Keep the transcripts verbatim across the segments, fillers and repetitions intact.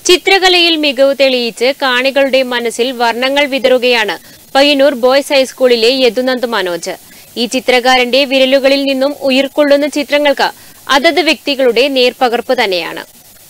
ചിത്രകലയിൽ മികവ് തെളിയിച്ച് കാണികളുടെ മനസ്സിൽ വർണ്ണങ്ങൾ വിതറുകയാണ് പയ്യന്നൂർ ബോയ്സ് ഹൈസ്കൂളിലെ യദുനന്ദ് മനോജ്. ഈ ചിത്രകാരന്റെ വിരലുകളിൽ നിന്നും ഉയിർക്കൊള്ളുന്ന ചിത്രങ്ങൾക്ക് അതത് വ്യക്തികളുടെ നേർപകർപ്പ് തന്നെയാണ്.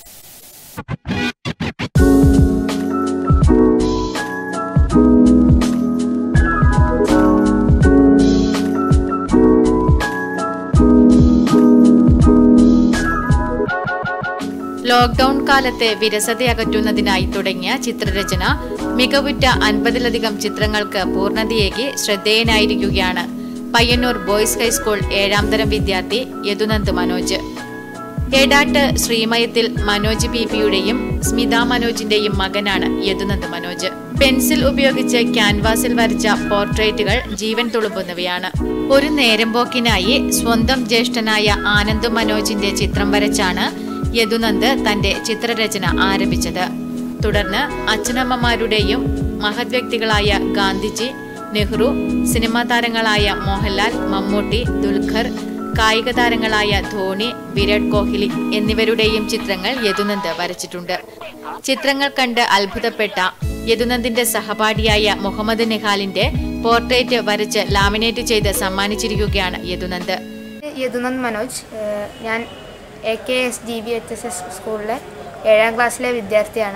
ലോക്ക്ഡൌൺ കാലത്തെ വിരസതയകറ്റുന്നതിനായി തുടങ്ങിയ ചിത്രരചന മികവുറ്റ അൻപതിലധികം ചിത്രങ്ങൾക്ക് പൂർണ്ണതയേകി ശ്രദ്ധേയനായിരിക്കുകയാണ് പയ്യന്നൂർ ബോയ്സ് ഹൈസ്കൂൾ ഏഴാം തരം വിദ്യാർത്ഥി യദുനന്ദ് മനോജ്. ഏടാട്ട് ശ്രീമയത്തിൽ മനോജ് ബിപിയുടെയും സ്മിത മനോജിന്റെയും മകനാണ് യദുനന്ദ് മനോജ്. പെൻസിൽ ഉപയോഗിച്ച് ക്യാൻവാസിൽ വരച്ച പോർട്രേറ്റുകൾ ജീവൻ തുളുമ്പുന്നവയാണ്. ഒരു നേരമ്പോക്കിനായി സ്വന്തം ജ്യേഷ്ഠനായ ആനന്ദ് മനോജിന്റെ ചിത്രം വരച്ചാണ് യദുനന്ദ് തന്റെ ചിത്രരചന ആരംഭിച്ചത്. തുടർന്ന് അച്ഛനമ്മമാരുടെയും മഹത് വ്യക്തികളായ ഗാന്ധിജി, നെഹ്റു, സിനിമാ താരങ്ങളായ മോഹൻലാൽ, മമ്മൂട്ടി, ദുൽഖർ, കായിക താരങ്ങളായ ധോണി, വിരാട് കോഹ്ലി എന്നിവരുടെയും ചിത്രങ്ങൾ യദുനന്ദ് വരച്ചിട്ടുണ്ട്. ചിത്രങ്ങൾ കണ്ട് അത്ഭുതപ്പെട്ട യദുനന്ദിന്റെ സഹപാഠിയായ മുഹമ്മദ് നിഹാലിന്റെ പോർട്രേറ്റ് വരച്ച് ലാമിനേറ്റ് ചെയ്ത് സമ്മാനിച്ചിരിക്കുകയാണ് യദുനന്ദ്. യദുനന്ദ് മനോജ്, ഞാൻ A K S G B H S S സ്കൂളിലെ ഏഴാം ക്ലാസ്സിലെ വിദ്യാർത്ഥിയാണ്.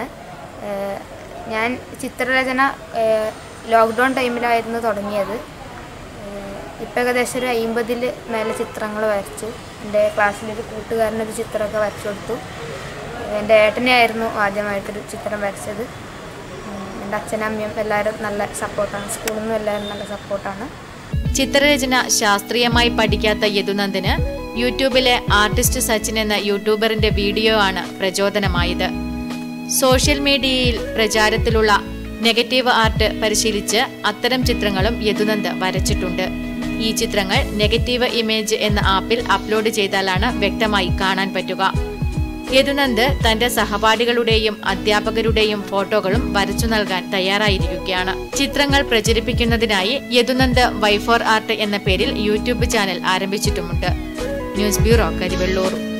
ഞാൻ ചിത്രരചന ലോക്ക്ഡൗൺ ടൈമിലായിരുന്നു തുടങ്ങിയത്. ഇപ്പം ഏകദേശം ഒരു അമ്പതിൽ മേലെ ചിത്രങ്ങൾ വരച്ചു. എൻ്റെ ക്ലാസ്സിലൊരു കൂട്ടുകാരനൊരു ചിത്രമൊക്കെ വരച്ചു കൊടുത്തു. എൻ്റെ ഏട്ടനെയായിരുന്നു ആദ്യമായിട്ടൊരു ചിത്രം വരച്ചത്. എൻ്റെ അച്ഛനമ്മയും എല്ലാവരും നല്ല സപ്പോർട്ടാണ്. സ്കൂളിൽ നിന്നും എല്ലാവരും നല്ല സപ്പോർട്ടാണ്. ചിത്രരചന ശാസ്ത്രീയമായി പഠിക്കാത്ത യദുനന്ദിന് യൂട്യൂബിലെ ആർട്ടിസ്റ്റ് സച്ചിൻ എന്ന യൂട്യൂബറിന്റെ വീഡിയോ ആണ് പ്രചോദനമായത്. സോഷ്യൽ മീഡിയയിൽ പ്രചാരത്തിലുള്ള നെഗറ്റീവ് ആർട്ട് പരിശീലിച്ച് അത്തരം ചിത്രങ്ങളും യദുനന്ദ് വരച്ചിട്ടുണ്ട്. ഈ ചിത്രങ്ങൾ നെഗറ്റീവ് ഇമേജ് എന്ന ആപ്പിൽ അപ്ലോഡ് ചെയ്താലാണ് വ്യക്തമായി കാണാൻ പറ്റുക. യദുനന്ദ് തന്റെ സഹപാഠികളുടെയും അധ്യാപകരുടെയും ഫോട്ടോകളും വരച്ചു നൽകാൻ തയ്യാറായിരിക്കുകയാണ്. ചിത്രങ്ങൾ പ്രചരിപ്പിക്കുന്നതിനായി യദുനന്ദ് വൈ ഫോർ ആർട്ട് എന്ന പേരിൽ യൂട്യൂബ് ചാനൽ ആരംഭിച്ചിട്ടുമുണ്ട്. News bureau, Karivellur.